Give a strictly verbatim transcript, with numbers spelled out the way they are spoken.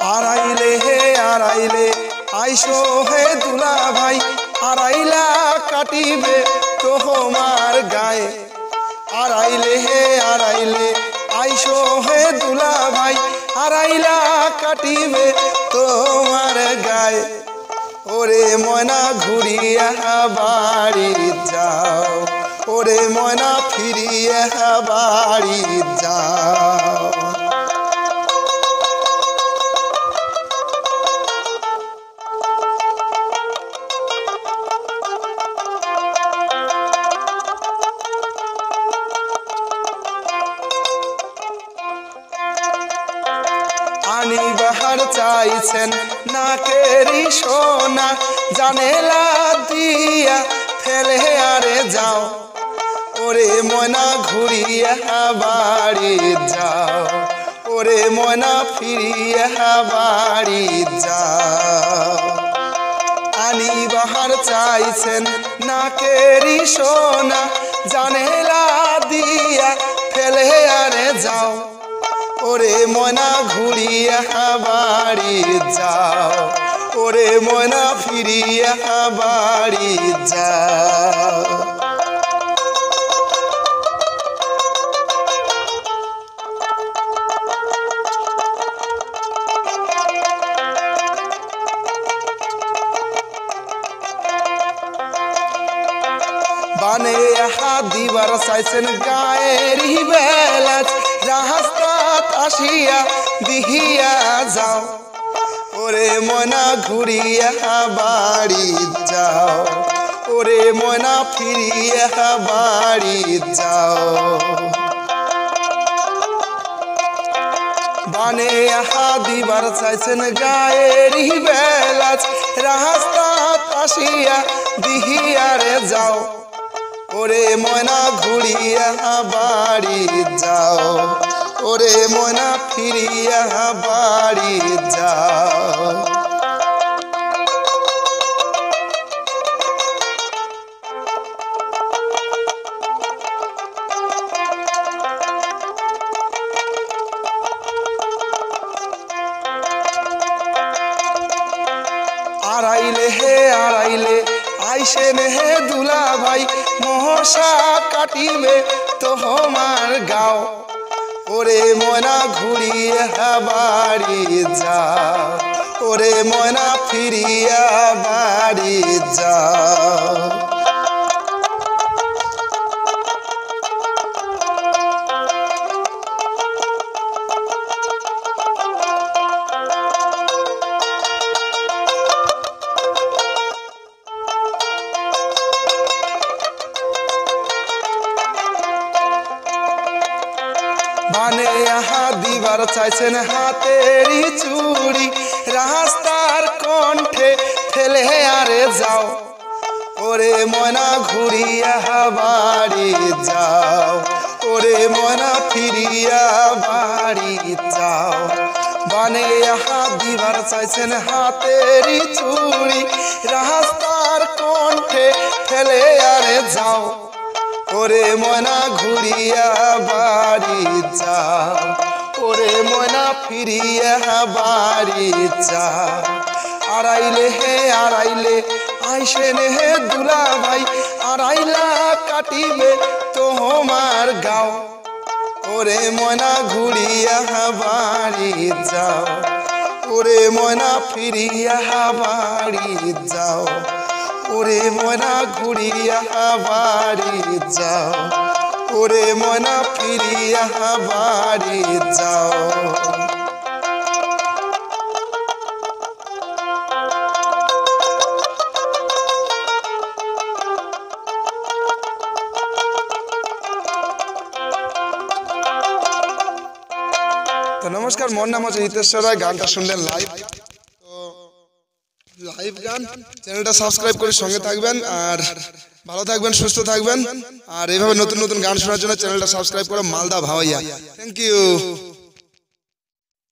আড়াইলে হে আড়াইলে আইসো হে দুলা ভাই আড়াইলা কাটিবে তোমার গায়ে আড়াইলে হে আড়াইলে আইসো হে দুলা ভাই আড়াইলা কাটিবে তোমার গায়ে ওরে ময়না ঘুরিয়া বাড়ি যাও ওরে ময়না ফিরিয়া বাড়ি যাও আনি বাহার চাইছেন নাকেরি সোনা জানেলা দিয়া ফেলে আরে যাও ওরে ময়না ঘুরিয়া বাড়ি যাও ওরে ময়না ফিরিয়া বাড়ি যাও আনি বাহার চাইছেন নাকেরি সোনা জানেলা দিয়া ফেলে আরে যাও ওরে ময়না ঘুরিয়া বাড়ি যাও ওরে ময়না ফিরিয়া বাড়ি যাও বানে দিবার চাইছেন গায়েরি বেলাচ রাস্তাত আসিয়া দিহিয়া যাও ওরে ময়না ঘুরিয়া বাড়ি যাও ওরে ময়না ফিরিয়া বাড়ি যাও বানে দিবার চাইছেন গায়েরি বেলাচ রাস্তাত আসিয়া দিহিয়ারে যাও ওরে ময়না ঘুরিয়া বাড়ি যাও ওরে ময়না ফিরিয়া বাড়ি যাও আড়াইলে হে আড়াইলে আইসেন হে দুলা ভাই মশা কাটিবে তোমার গাও ওরে ময়না ঘুরিয়া বাড়ি যাও ওরে ময়না ফিরিয়া বাড়ি যাও বানে দিবার চাইছেন হাতেরি চুড়ি রাস্তার কণ্ঠে ফেলে আরে যাও ওরে ময়না ঘুরিয়া বাড়ি যাও ওরে ময়না ফিরিয়া বাড়ি যাও বানে দিবার চাইছেন হাতেরি চুড়ি রাস্তার কণ্ঠে ফেলে আরে যাও ওরে ময়না ঘুরিয়া বাড়ি যাও ওরে ময়না ফিরিয়া বাড়ি যাও আড়াইলে হে আড়াইলে আইসেন হে দুলা ভাই আড়াইলা কাটিবে তোমার গাও ওরে ময়না ঘুরিয়া বাড়ি যাও ওরে ময়না ফিরিয়া বাড়ি যাও ওরে ময়না ঘুরিয়া বাড়ি যাও ওরে ময়না ফিরিয়া বাড়ি যাও তো নমস্কার, মোর নাম হচ্ছে হিতেশ্বর রায়। গানটা শুনলেন লাইভ, তো লাইভ গান। চ্যানেলটা সাবস্ক্রাইব করে সঙ্গে থাকবেন, আর ভালো থাকবেন, সুস্থ থাকবেন। আর এইভাবে নতুন নতুন গান শোনার জন্য চ্যানেলটা সাবস্ক্রাইব করে মালদা ভাওয়াইয়া। Thank you.